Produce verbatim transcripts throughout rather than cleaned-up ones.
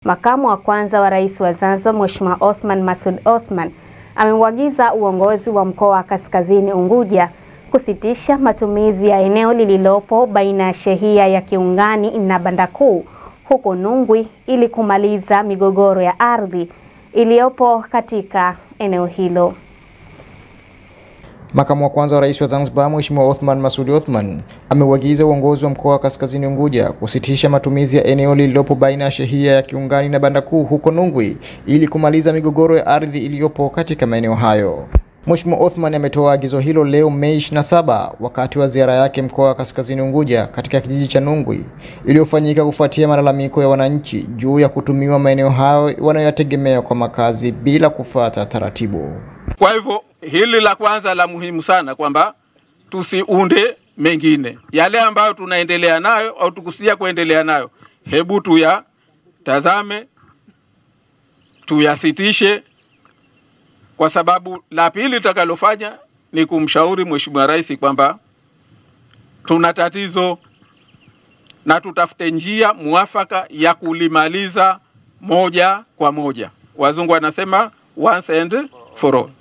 Makamu wa kwanza wa rais wa Zanzibar Mheshimiwa Othman Masoud Othman ameuagiza uongozi wa mkoa wa Kaskazini Unguja kusitisha matumizi ya eneo lililopo baina ya shehia ya Kiungani na Banda Kuu huko Nungwi ili kumaliza migogoro ya ardhi iliyopo katika eneo hilo. Makamu wa kwanza wa rais wa Zanzibar Mheshimiwa Othman Masoud Othman ameuagiza uongozi wa mkoa wa Kaskazini Unguja kusitisha matumizi ya eneo lililopo baina ya shehia ya Kiungani na Banda Kuu huko Nungwi ili kumaliza migogoro ya ardhi iliyopo katika maeneo hayo. Mheshimiwa Othman ametoa agizo hilo leo Mei ishirini na saba wakati wa ziara yake mkoa wa Kaskazini Unguja katika kijiji cha Nungwi iliyofanyika kufuatia malalamiko ya wananchi juu ya kutumiwa maeneo hayo wanayotegemea kwa makazi bila kufuata taratibu. Kwa hivyo hili la kwanza la muhimu sana kwamba tusiunde mengine. Yale ambayo tunaendelea nayo au tukusia kuendelea nayo, hebu tuya tazame, tuyasitishe, kwa sababu la pili tutakalofanya ni kumshauri Mheshimiwa Rais kwamba tuna tatizo na tutafute njia muafaka ya kulimaliza moja kwa moja. Wazungu wanasema once and for all.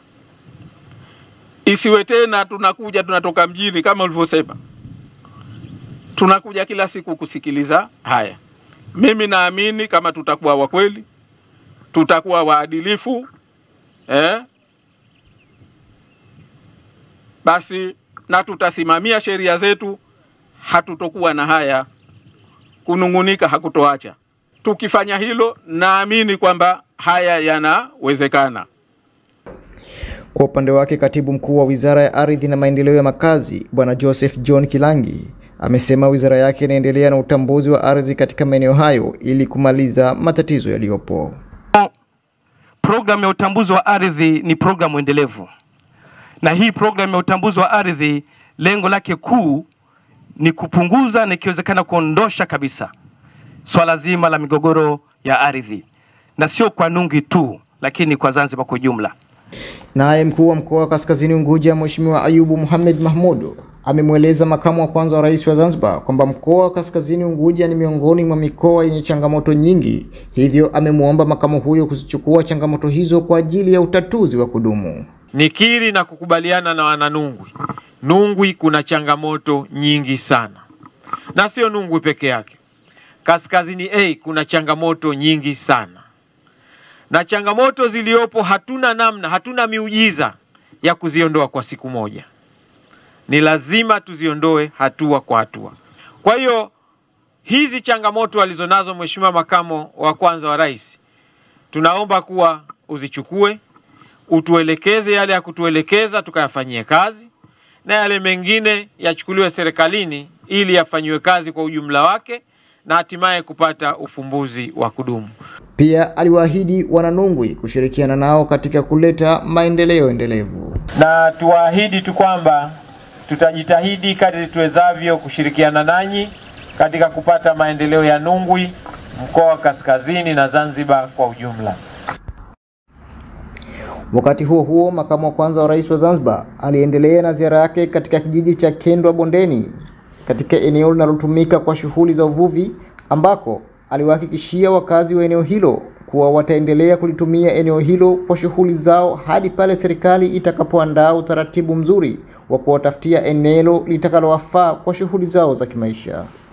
Isiwe tena tunakuja tunatoka mjini kama ulivyosema, tunakuja kila siku kusikiliza haya. Mimi naamini kama tutakuwa wa kweli, tutakuwa waadilifu, eh, basi na tutasimamia sheria zetu, hatutokuwa na haya, kunungunika hakutoacha. Tukifanya hilo, naamini kwamba haya yanawezekana. Kwa upande wake, katibu mkuu wa Wizara ya Ardhi na Maendeleo ya Makazi Bwana Joseph John Kilangi amesema wizara yake inaendelea na utambuzi wa ardhi katika maeneo hayo ili kumaliza matatizo yaliyopo. Programu ya utambuzi wa ardhi ni programu endelevu. Na hii programu ya utambuzi wa ardhi lengo lake kuu ni kupunguza na ikiwezekana kuondosha kabisa swala zima la migogoro ya ardhi. Na sio kwa Nungwi tu, lakini kwa Zanzibar kwa jumla. Naye mkuu wa mkoa wa Kaskazini Unguja Mheshimiwa Ayubu Mohamed Mahmud amemweleza makamu wa kwanza wa rais wa Zanzibar kwamba mkoa wa Kaskazini Unguja ni miongoni mwa mikoa yenye changamoto nyingi, hivyo amemuomba makamu huyo kuzichukua changamoto hizo kwa ajili ya utatuzi wa kudumu. Nikiri na kukubaliana na wana Nungwi. Nungwi kuna changamoto nyingi sana. Na sio Nungwi peke yake. Kaskazini A kuna changamoto nyingi sana. Na changamoto ziliopo hatuna namna, hatuna miujiza ya kuziondoa kwa siku moja. Ni lazima tuziondoe hatua kwa hatua. Kwa hiyo hizi changamoto alizonazo Mheshimiwa Makamo wa kwanza wa rais, tunaomba kuwa uzichukue, utuelekeze yale ya kutuelekeza tukayafanyie kazi, na yale mengine yachukuliwe serikalini ili yafanyiwe kazi kwa ujumla wake na hatimaye kupata ufumbuzi wa kudumu. Pia aliwaahidi wananungwi kushirikiana nao katika kuleta maendeleo endelevu. Na tuwaahidi tu kwamba tutajitahidi kadri tuwezavyo kushirikiana nanyi katika kupata maendeleo ya Nungwi, mkoa wa Kaskazini na Zanzibar kwa ujumla. Wakati huo huo, makamu wa kwanza wa rais wa Zanzibar aliendelea na ziara yake katika kijiji cha Kendwa Bondeni katika eneo linalotumika kwa shughuli za uvuvi, ambako aliwahakikishia wakazi wa eneo hilo kuwa wataendelea kulitumia eneo hilo kwa shughuli zao hadi pale serikali itakapoandaa utaratibu mzuri wa kuwatafutia eneo litakalowafaa kwa shughuli zao za kimaisha.